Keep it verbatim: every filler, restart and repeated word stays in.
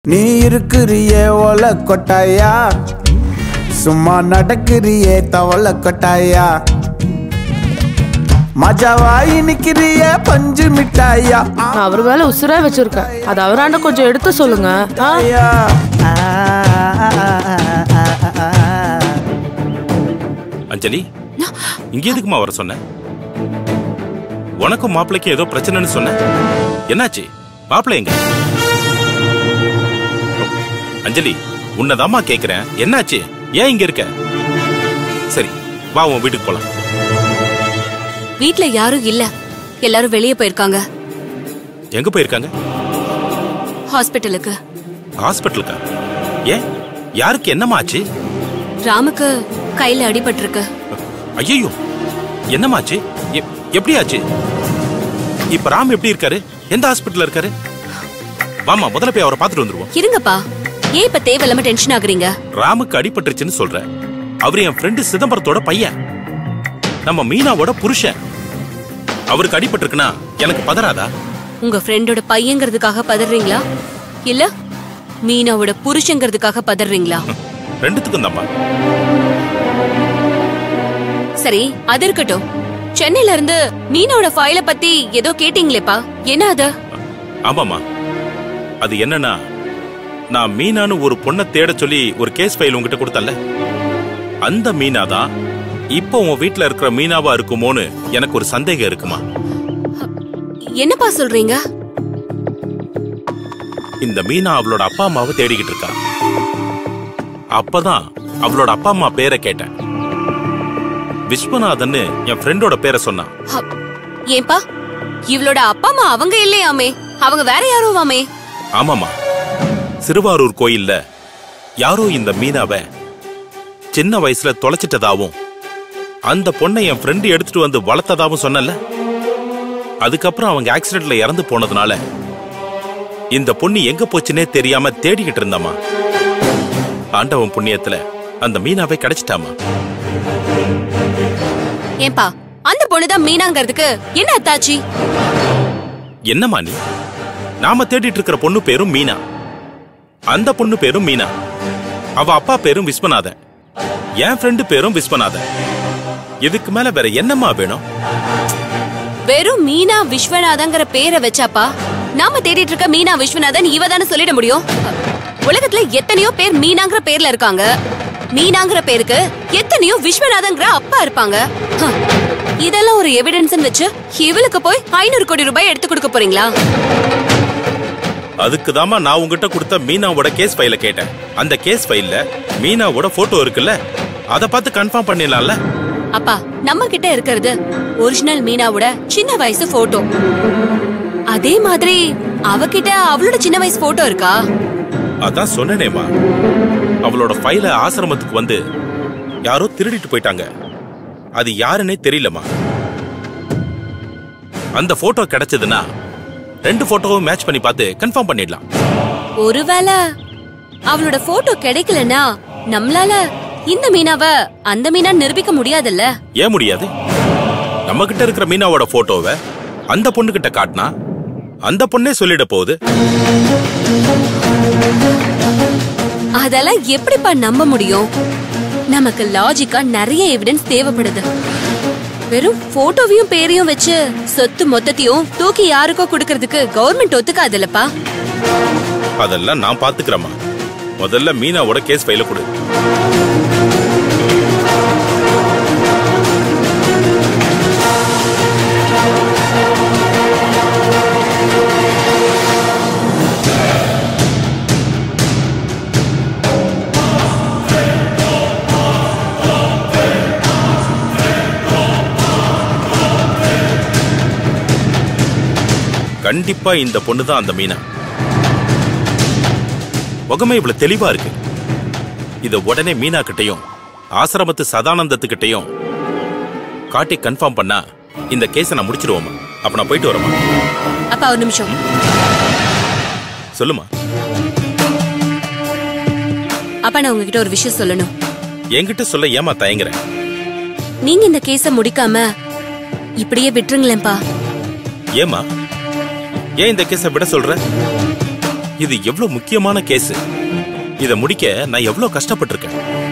நீ இருக்கிறியே ஓல கொட்டாயா, சும்மா நடக்கிறியே தவள கொட்டாயா, மஜாவாயி நிக்கிறியே பஞ்சு மிட்டாயா. நான் அவர் வேலை உசுரா வச்சிருக்கேன், அது அவராண்ட கொஞ்சம் எடுத்து சொல்லுங்க. அஞ்சலி, இங்க எதுக்குமா வர சொன்ன? உனக்கும் மாப்பிள்ளைக்கு ஏதோ பிரச்சனைன்னு சொன்ன, என்னாச்சு? மாப்பிள்ளை எங்க? அஞ்சலி, உன்னதாமா கேக்குறேன், என்னாச்சு? ஏன் இங்க இருக்க? சரி, வா உன் வீட்டுக்கு போலாம். வீட்ல யாரும் இல்ல, எல்லாரும் வெளியே போயிருக்காங்க. எங்க போயிருக்காங்க? ஹாஸ்பிட்டலுக்கு. ஹாஸ்பிட்டலுக்கா? ஏன், யாருக்கு என்னமா ஆச்சு? ராமுக்கு கையில அடிபட்டு இருக்கு. ஐயோ, என்னமாச்சு? எப்படி ஆச்சு? இப்ப ராம் எப்படி இருக்காரு? எந்த ஹாஸ்பிட்டல்ல இருக்காரு? வாமா, முதல்ல போய் அவரை பாத்துட்டு வந்துருவோம். இருங்கப்பா, ஏன் இப்ப தேவையில்லாம டென்ஷன் ஆகுறீங்க? ராமுக்கு அடிபட்டுருச்சுன்னு சொல்ற, அவரு என் ஃப்ரெண்டு சிதம்பரத்தோட பையன், நம்ம மீனாவோட புருஷன். அவருக்கு அடிபட்டிருக்குன்னா எனக்கு பதறாதா? உங்க ஃப்ரெண்டோட பையங்கிறதுக்காக பதறீங்களா, இல்ல மீனாவோட புருஷங்கிறதுக்காக பதறீங்களா? ரெண்டுத்துக்கும் தான்ப்பா. சரி, அது இருக்கட்டும். சென்னையில இருந்து மீனாவோட ஃபைல பத்தி ஏதோ கேட்டீங்களேப்பா, என்ன அது? ஆமாமா, அது என்னன்னா, நான் மீனான்னு ஒரு பொண்ணை தேட சொல்லி ஒரு கேஸ் ஃபைல் உங்ககிட்ட கொடுத்தல, அந்த மீனா தான் இப்போ உன் வீட்டுல இருக்கிற மீனாவா இருக்குமோன்னு எனக்கு ஒரு சந்தேகம் இருக்குமா. என்னப்பா சொல்றீங்க? இந்த மீனா அவளோட அப்பா அம்மாவை தேடிக்கிட்டு இருக்கா. அப்பதான் அவளோட அப்பா அம்மா பேரை கேட்டேன். விஸ்வநாதன்னு என் ஃப்ரெண்டோட பேரை சொன்னான். ஏன்பா, இவளோட அப்பா அம்மா அவங்க இல்லையாமே, அவங்க வேற யாரோவாமே? ஆமாமா, சிறுவாரூர் கோயில்ல யாரோ இந்த மீனாவை சின்ன வயசுல தொலைச்சிட்டதாவும் அந்த பொண்ணை என் ஃப்ரெண்டு எடுத்துட்டு வந்து வளர்த்ததாவும் சொன்னல. அதுக்கப்புறம் அவங்க ஆக்சிடென்ட்ல இறந்து போனதுனால இந்த பொண்ணு எங்க போச்சுன்னே தெரியாம தேடிக்கிட்டு இருந்தாமா. ஆண்டவன் புண்ணியத்துல அந்த மீனாவை கிடைச்சிட்டாமா. ஏன்பா, அந்த பொண்ணுதான் மீனாங்கிறதுக்கு என்ன அத்தாச்சி? என்னமா நீ? நாம தேடிட்டு இருக்கிற பொண்ணு பேரும் மீனா, அந்த பொண்ணு பேரும் மீனா, அவ அப்பா பேரும் விஸ்வநாதன், என் ஃப்ரெண்டு பேரும் விஸ்வநாதன். இதுக்கு மேல வேற என்னமா வேணும்? வெறும் மீனா விஸ்வநாதங்கிற பேரை வச்சாப்பா நாம தேடிட்டு இருக்க மீனா விஸ்வநாதன் இவ தானே சொல்லிட முடியும்? உலகத்துல எத்தனையோ பேர் மீனாங்கிற பேர்ல இருக்காங்க. மீனாங்கிற பேருக்கு எத்தனையோ விஸ்வநாதங்கிற அப்பா இருப்பாங்க. இதெல்லாம் ஒரு எவிடன்ஸ் வச்சு இவளுக்கு போய் ஐநூறு கோடி ரூபாய் எடுத்து கொடுக்க போறீங்களா? அதுக்குதாமா நான் உங்ககிட்ட கொடுத்த மீனாவோட கேஸ் ஃபைல கேட்டேன். அந்த கேஸ் ஃபைல்ல மீனாவோட போட்டோ இருக்குல்ல, அத பார்த்து கன்ஃபார்ம் பண்ணிடலாம்ல. அப்பா, நம்ம கிட்ட இருக்கிறது ஒரிஜினல் மீனாவோட சின்ன வயசு போட்டோ. அதே மாதிரி அவகிட்ட அவளோட சின்ன வயசு போட்டோ இருக்கா? அதான் சொன்னேனேமா, அவளோட ஃபைல ஆசிரமத்துக்கு வந்து யாரோ திருடிட்டு போயிட்டாங்க. அது யாருன்னே தெரியலமா. அந்த போட்டோ கிடைச்சதுன்னா ரெண்டு போட்டோவும் மேட்ச் பண்ணி பார்த்து கன்ஃபார்ம் பண்ணிடலாம். ஒருவேளை அவளோட போட்டோ கிடைக்கலனா நம்மளால இந்த மீனாவ அந்த மீனா நிரூபிக்க முடியாதுல்ல? ஏன் முடியாது? நம்ம கிட்ட இருக்கிற மீனாவோட போட்டோவை அந்த பொண்ணு கிட்ட காட்டினா அந்த பொண்ணே சொல்லிட போகுது. அதெல்லாம் எப்படிப்பா நம்ப முடியும்? நமக்கு லாஜிக்கா நிறைய எவிடன்ஸ் தேவைப்படுது. வெறும் போட்டோவையும் பேரையும் வச்சு சொத்து மொத்தத்தையும் தூக்கி யாருக்கோ கொடுக்கறதுக்கு கவர்மெண்ட் ஒத்துக்காதுல்லப்பா. அதெல்லாம் நான் பாத்துக்கிறேமா. முதல்ல மீனாவோட கேஸ் ஃபைல கொடு. கண்டிப்பா இந்த பொண்ணுதான் அந்த மீனா. முகமே இவ்வளவு தெளிவா இருக்கு. இத உடனே மீனா கிட்டையும் ஆசிரமத்து சதானந்தத்துக்கிட்டையும் காட்டி கன்ஃபார்ம் பண்ணா இந்த கேஸை நான் முடிச்சிருவோமா? அப்ப நான் போயிட்டு வரமா? அப்பா ஒரு நிமிஷம். சொல்லுமா. அப்பா, நான் உங்ககிட்ட ஒரு விஷயம் சொல்லணும். என்கிட்ட சொல்ல ஏமா தயங்குறேன்? நீங்க இந்த கேஸை முடிக்காம இப்படியே விட்டுருங்களேன்பா. ஏமா, ஏன் இந்த கேஸை விட சொல்ற? இது எவ்வளவு முக்கியமான கேஸ். இத முடிக்க நான் எவ்வளவு கஷ்டப்பட்டிருக்கேன்.